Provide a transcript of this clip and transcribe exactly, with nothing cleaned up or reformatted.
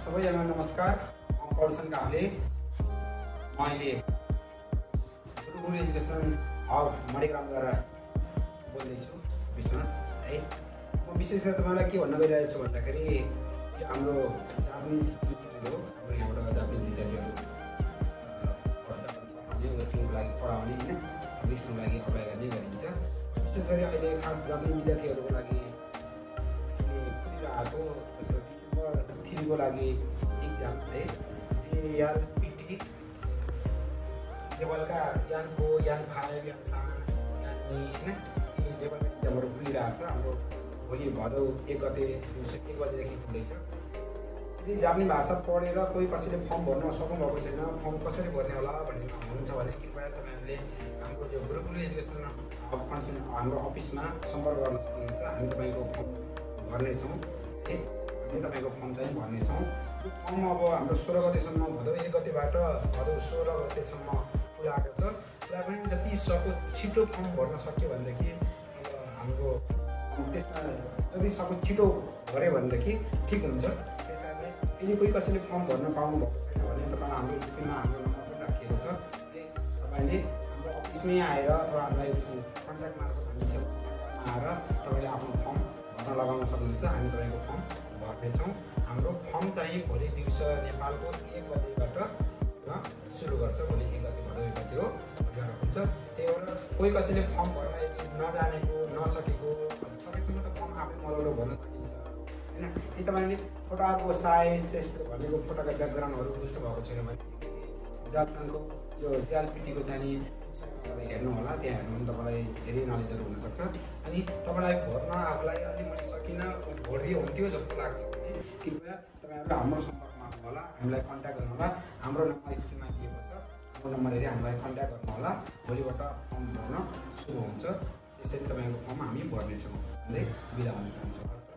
सबैजना नमस्कार। म प्रदर्शन काले म अहिले गुरुकुल एजुकेसन हब मणिग्रामद्वारा बोल्दैछु विषयमा है। म विशेष गरी तपाईँलाई के भन्न गइरहेको छु भन्दाखेरि यो हाम्रो जापानिज इन्स्टिट्युट हो। हाम्रो यहाँबाट जापानिज विद्यार्थीहरू पढाउने वर्किङको लागि पढाउने होइन विष्णुको लागि अप्लाई गर्ने गरिन्छ। विशेष गरी अहिले खास जापानिज विद्यार्थीहरूको लागि खुलिरहेको जस्तो डिसेम्बर थ्रीको लागि इक्जाम है जेएल पिटी लेभलका यान फोर यान फाइभ यान सात यान होइन यी लेभलका इक्जामहरू खुलिरहेको छ। हाम्रो भोलि भदौ एक गते दिउँसो एक बजेदेखि खुल्दैछ। यदि जापानी भाषा पढेर कोही कसैले फर्म भर्न सक्नुभएको छैन, फर्म कसरी भर्ने होला भन्ने हुनुहुन्छ भने कृपया तपाईँहरूले हाम्रो जो गुरुकुल एजुकेसन हब कन्सन हाम्रो अफिसमा सम्पर्क गर्न सक्नुहुन्छ। हामी तपाईँको फर्म भर्नेछौँ है। हामी तपाईँको फर्म चाहिँ भर्नेछौँ। यो फर्म अब हाम्रो सोह्र गतेसम्म भदौ एक गतेबाट भदौ सोह्र गतेसम्म खुलाएको छ। त्यसलाई पनि जति सक्दो छिटो फर्म भर्न सक्यो भनेदेखि अब हाम्रो त्यसमा जति सक्दो छिटो भर्यो भनेदेखि ठिक हुन्छ। त्यस कारणले यदि कोही कसैले फर्म भर्न पाउनु भएको छैन भने तपाईँ हाम्रो स्क्रिनमा हाम्रो नम्बर पनि राखिएको छ। तपाईँले हाम्रो अफिसमै आएर अथवा हामीलाई कन्ट्याक्ट मार्फत हामीसँग आएर तपाईँले आफ्नो फर्म भर्न लगाउन सक्नुहुन्छ। हामी तपाईँको फर्म भर्नेछौँ। हाम्रो फर्म चाहिँ भोलि दिउँसो नेपालको एक बजेबाट सुरु गर्छ। भोलि एक गते भदौ एक गते हो भोलिबाट हुन्छ। त्यही भएर कोही कसैले फर्म भर्न यदि नजानेको नसकेको सकेसम्म त फर्म आफै मलौलो भर्न सकिन्छ होइन। यदि तपाईँले फोटोहरूको साइज त्यसले भनेको फोटोका ब्याकग्राउन्डहरू बुझ्नुभएको छैन भने जापानको यो जेएलपिटीको चाहिँ हेर्नु होला। त्यहाँ हेर्नु भने तपाईँलाई धेरै नलेजहरू हुनसक्छ। अनि तपाईँलाई भर्न आफूलाई अलिक मैले सकिनँ भरिदियो हुन्थ्यो जस्तो लाग्छ भने कृपया तपाईँहरू हाम्रो सम्पर्कमा आउनु होला, हामीलाई कन्ट्याक्ट गर्नु होला। हाम्रो नम्बर स्क्रिनमा दिएको छ। हाम्रो नम्बर हेरी हामीलाई कन्ट्याक्ट गर्नु होला। भोलिबाट फर्म भर्न सुरु हुन्छ। यसरी तपाईँको फर्म हामी भर्नेछौँ भन्दै बिदा हुन चाहन्छौँ।